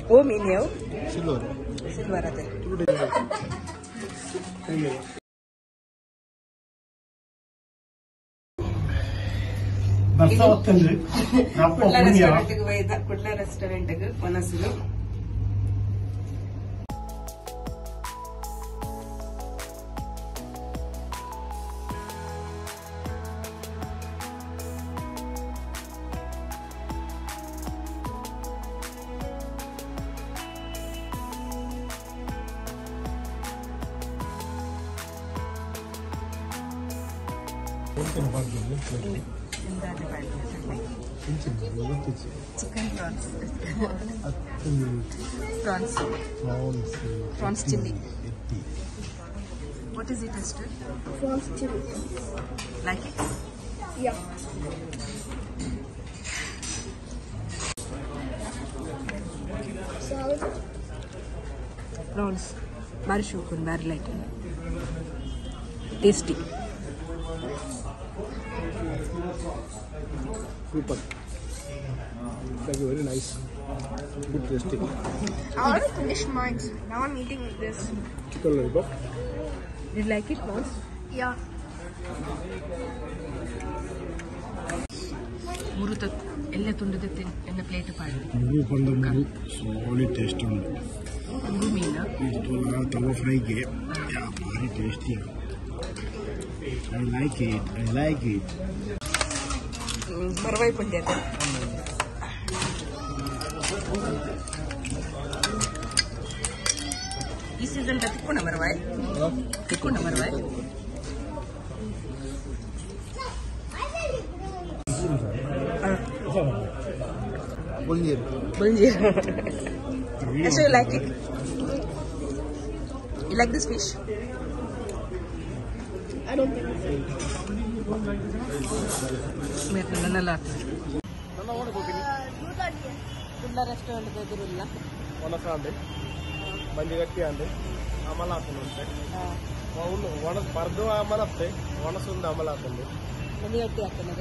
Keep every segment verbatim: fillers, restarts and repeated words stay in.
ಓ ಮೀನ್ಯವು silver silver ಅದೇ ಕುಡ್ಲ ರೆಸ್ಟೋರೆಂಟ್ಗೆ ಮನಸ್ಸು chicken prawns prawns prawns prawns chili. What is it, Esther? Prawns chili. Like it? Yeah. Salad. Prawns very shukun, very light, tasty. Super. Thank you, very nice. Good tasting. I already finished mine. Now I'm eating this. Chicken lollipop. Did you like it, prawns? Yeah. ಮೂರು ತತ್ ಎಲ್ಲ ತುಂಡದ ಎಲ್ಲ plate ಪಾಡಿ ಮೂರು ಬಂದ ಮೂರು solid taste ಉಂಟು ಮೂರು ಮೀನು ಇದು ತವ ಫ್ರೈಗೆ ಭಾರಿ tasty I like it I like it ಮರವಾಯಿ ಪುಂಡಿ ಅದ ಈ ಸೀಸನ್ ತಿಕ್ಕೋಣ ಮರವಾಯಿ ತಿಕ್ಕೋಣ ಮರವಾಯಿ Bulnir. Bulnir. So you like it? You like this fish? I don't think so. Mere nana la. Nana oda kokini. Kulla restaurant ge edurulla. Onasa ande. Banjigatti ande. Amala atununte. Ha. Vavulu ona pardu amalatte. Onasunda amala atunde. Banjigatti atunade.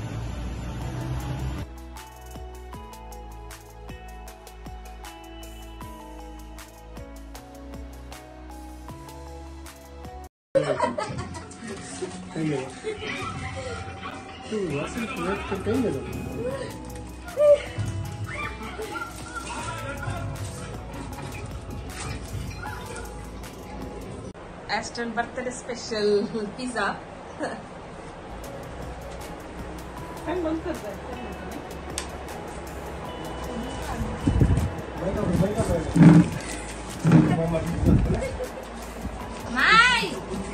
Aston birthday special pizza. Mai.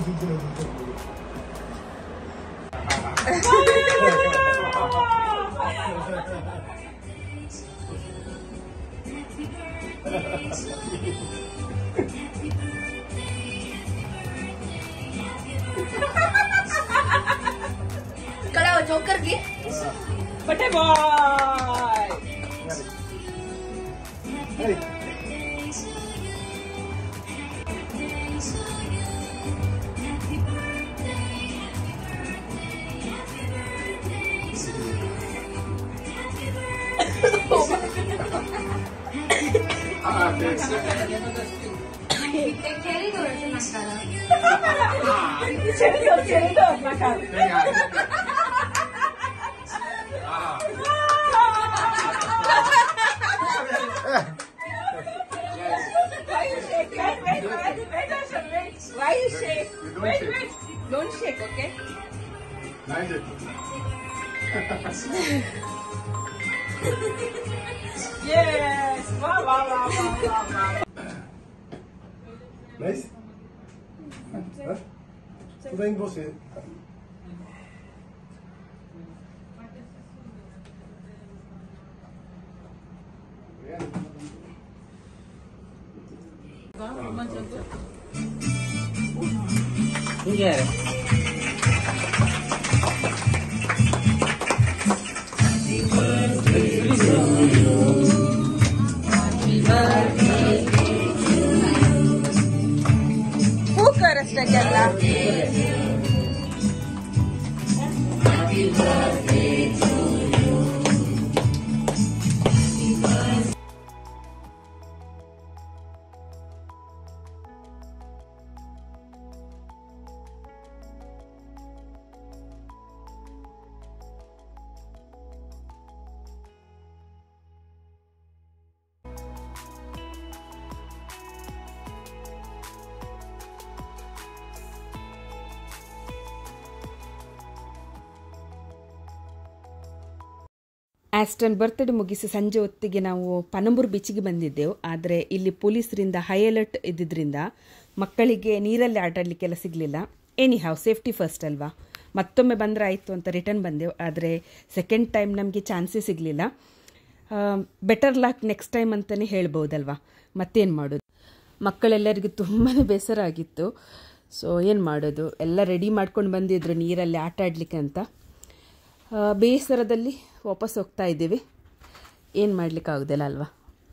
Kalau Joker ki. Birthday boy. Hey. Why you shake? Wait, wait. Don't shake, okay? Yes! Wow, wow, wow, wow, wow, wow. Nice? Huh? Tudo em você. Yeah. ಅಷ್ಟಕ್ಕೆಲ್ಲ ಆಸ್ಟನ್ birthday ಮುಗಿಸಿ ಸಂಜೆ ಹೊತ್ತಿಗೆ ನಾವು ಪನಂಬೂರು ಬೀಚಿಗೆ ಬಂದಿದ್ದೆವು. ಆದರೆ ಇಲ್ಲಿ ಪೊಲೀಸರಿಂದ ಹೈ ಅಲರ್ಟ್ ಇದ್ದಿದ್ದರಿಂದ ಮಕ್ಕಳಿಗೆ ನೀರಲ್ಲಿ ಆಟಾಡಲಿಕ್ಕೆಲ್ಲ ಸಿಗಲಿಲ್ಲ. ಎನಿ ಹಾವ್ ಸೇಫ್ಟಿ ಫಸ್ಟ್ ಅಲ್ವಾ, ಮತ್ತೊಮ್ಮೆ ಬಂದರೆ ಆಯಿತು ಅಂತ ರಿಟರ್ನ್ ಬಂದೆವು. ಆದರೆ ಸೆಕೆಂಡ್ ಟೈಮ್ ನಮಗೆ ಚಾನ್ಸೇ ಸಿಗಲಿಲ್ಲ. ಬೆಟರ್ ಲಕ್ ನೆಕ್ಸ್ಟ್ ಟೈಮ್ ಅಂತಲೇ ಹೇಳ್ಬೋದಲ್ವಾ, ಮತ್ತೇನು ಮಾಡೋದು. ಮಕ್ಕಳೆಲ್ಲರಿಗೂ ತುಂಬಾ ಬೇಸರ ಆಗಿತ್ತು. ಸೊ ಏನು ಮಾಡೋದು, ಎಲ್ಲ ರೆಡಿ ಮಾಡ್ಕೊಂಡು ಬಂದಿದ್ರು ನೀರಲ್ಲಿ ಆಟ ಆಡಲಿಕ್ಕೆ ಅಂತ. ಬೇಸರದಲ್ಲಿ ವಾಪಸ್ ಹೋಗ್ತಾ ಇದ್ದೀವಿ. ಏನು ಮಾಡ್ಲಿಕ್ಕೆ ಆಗುದಿಲ್ಲ ಅಲ್ವಾ.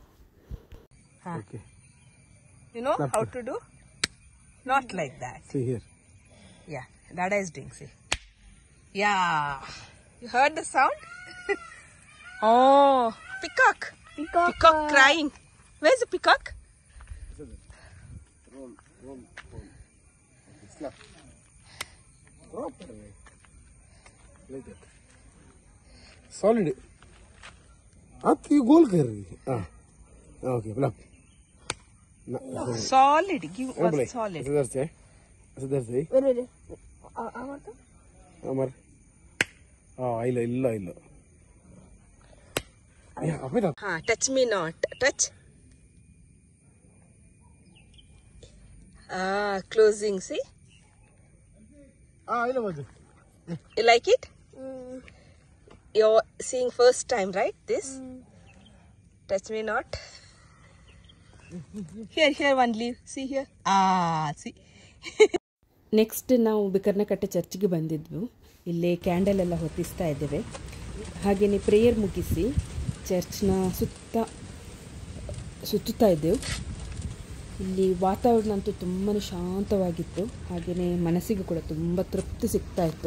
You know how to do? Not like that. See here. Yeah, Dada is doing. See. Yeah. You heard the sound? Oh, peacock. Peacock. Peacock crying. Where's the peacock? Roll, roll, roll. Slap. Drop it away. Like that. Solid. आप ये गोल कर रही है. हाँ. Okay, flap. Solid. Give us solid. इधर से. इधर से. Wait, wait, wait. Uh, uh, what? अमर. हाँ, इल्ला इल्ला इल्ला. Yeah, अबे ना. हाँ, touch me not. Touch. Ah, closing. See? हाँ, इल्ला बजे. You like it? Mm. You're seeing first time, right? This? Mm. Touch me not. Here, here one leaf. See here. Ah, see. Next ನಾವು ಬಿಕರ್ನಕಟ್ಟೆ ಚರ್ಚ್ಗೆ ಬಂದಿದ್ವು. ಇಲ್ಲಿ candle ಎಲ್ಲ ಹೊತ್ತಿಸ್ತಾ ಇದ್ದೇವೆ. ಹಾಗೆಯೇ prayer ಮುಗಿಸಿ ಚರ್ಚ್ನ ಸುತ್ತ ಸುತ್ತುತ್ತಾ ಇದ್ದೆವು. ಇಲ್ಲಿ ವಾತಾವರಣ ಅಂತೂ ತುಂಬಾ ಶಾಂತವಾಗಿತ್ತು. ಹಾಗೆಯೇ ಮನಸ್ಸಿಗೂ ಕೂಡ ತುಂಬ ತೃಪ್ತಿ ಸಿಗ್ತಾ ಇತ್ತು.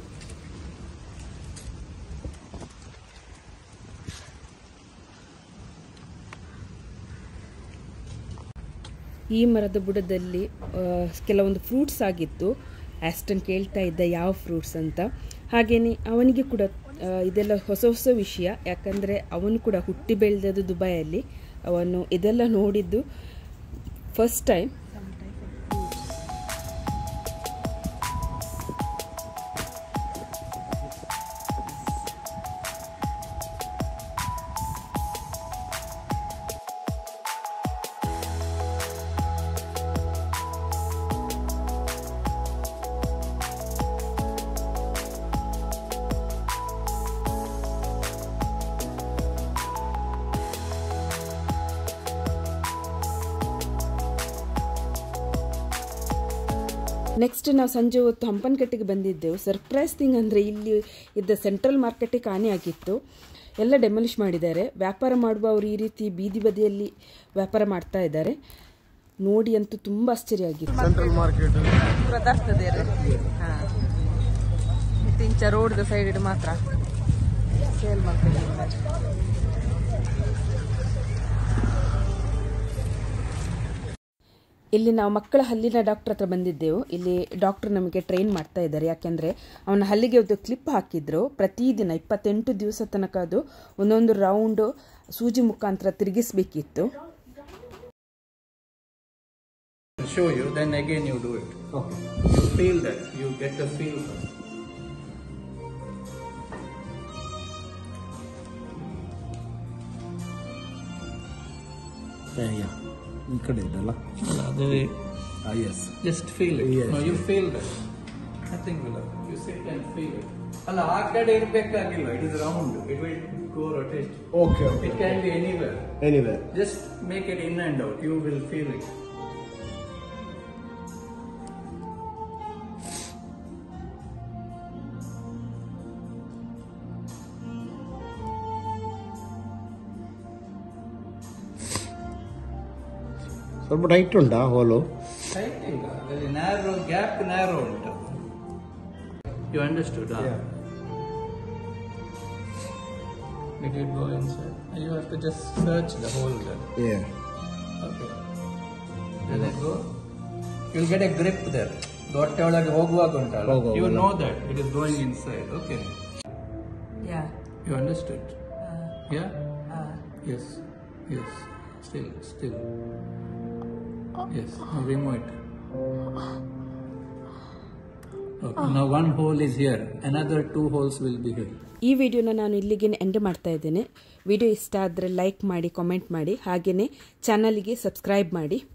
ಈ ಮರದ ಬುಡದಲ್ಲಿ ಕೆಲವೊಂದು ಫ್ರೂಟ್ಸ್ ಆಗಿತ್ತು. ಆಸ್ಟನ್ ಕೇಳ್ತಾ ಇದ್ದ ಯಾವ ಫ್ರೂಟ್ಸ್ ಅಂತ. ಹಾಗೆಯೇ ಅವನಿಗೆ ಕೂಡ ಇದೆಲ್ಲ ಹೊಸ ಹೊಸ ವಿಷಯ. ಯಾಕಂದರೆ ಅವನು ಕೂಡ ಹುಟ್ಟಿ ಬೆಳೆದದ್ದು ದುಬೈಯಲ್ಲಿ. ಅವನು ಇದೆಲ್ಲ ನೋಡಿದ್ದು ಫಸ್ಟ್ ಟೈಮ್. ನೆಕ್ಸ್ಟ್ ನಾವು ಸಂಜೆ ಹೊತ್ತು ಹಂಪನಕಟ್ಟೆಗೆ ಬಂದಿದ್ದೆವು. ಸರ್ಪ್ರೈಸ್ ಥಿಂಗ್ ಅಂದರೆ ಇಲ್ಲಿ ಇದ್ದ ಸೆಂಟ್ರಲ್ ಮಾರ್ಕೆಟೇ ಕಾಣೆಯಾಗಿತ್ತು. ಎಲ್ಲ ಡೆಮಾಲಿಷ್ ಮಾಡಿದ್ದಾರೆ. ವ್ಯಾಪಾರ ಮಾಡುವವರು ಈ ರೀತಿ ಬೀದಿ ಬದಿಯಲ್ಲಿ ವ್ಯಾಪಾರ ಮಾಡ್ತಾ ಇದ್ದಾರೆ. ನೋಡಿ ಅಂತೂ ತುಂಬ ಆಶ್ಚರ್ಯ ಆಗಿತ್ತು. ಸೆಂಟ್ರಲ್ ಮಾರ್ಕೆಟ್ ಗೊತ್ತಾಗ್ತದೆ. ಹಾಂ, ಇಂಚ ರೋಡ್ ಸೈಡ್ ಮಾತ್ರ ಸೇಲ್ ಮಾಡ್ತಾರೆ. ಇಲ್ಲಿ ನಾವು ಮಕ್ಕಳ ಹಲ್ಲಿನ ಡಾಕ್ಟರ್ ಹತ್ರ ಬಂದಿದ್ದೆವು. ಇಲ್ಲಿ ಡಾಕ್ಟರ್ ನಮಗೆ ಟ್ರೈನ್ ಮಾಡ್ತಾ ಇದ್ದಾರೆ. ಯಾಕೆಂದರೆ ಅವನ ಹಲ್ಲಿಗೆ ಒಂದು ಕ್ಲಿಪ್ ಹಾಕಿದ್ರು. ಪ್ರತಿದಿನ ಇಪ್ಪತ್ತೆಂಟು ದಿವಸ ತನಕ ಅದು ಒಂದೊಂದು ರೌಂಡು ಸೂಜಿ ಮುಖಾಂತರ ತಿರುಗಿಸಬೇಕಿತ್ತು. Show you, then again you do it. Okay. You feel that. You get the feel first. Yeah, yeah. ಈ ಕಡೆ ಇದಲ್ಲ. ಅಲ್ಲ, ಅದು Ah, yes. just feel it. Yes. No, you feel that. Nothing will happen. You sit and feel it. ಅಲ್ಲ, ಆ ಕಡೆ ಇರಬೇಕಾಗಿಲ್ಲ. It is round. It will go rotate. Okay, okay. It can be anywhere. Anywhere. Just make it in and out. You will feel it. ಸ್ವಲ್ಪ tight ಉಂಟಾ ಹೋಲು? Tight ಇಲ್ಲ. Very narrow gap, narrow ಉಂಟು. You understood? Huh? Yeah. It will go inside. You have to just search the hole there. Yeah. Okay. Let it go. You'll get a grip there. ಹೊಟ್ಟೆ ಒಳಗೆ ಹೋಗುವಾಗ ಉಂಟಲ್ಲ. ಹೋಗುವಾಗ. You know that it is going inside. Okay. Yeah. You understood? Uh, Yeah? uh. Yes. Yes. Still, still. Yes. Now remove it. Okay. Now one hole is here. Another two holes will be here. ಈ ವಿಡಿಯೋನ ನಾನು ಇಲ್ಲಿಗೆ end ಮಾಡ್ತಾ ಇದ್ದೇನೆ. Video ಇಷ್ಟ ಆದರೆ like ಮಾಡಿ, comment ಮಾಡಿ, ಹಾಗೆಯೇ ಚಾನಲ್ಗೆ ಸಬ್ಸ್ಕ್ರೈಬ್ ಮಾಡಿ.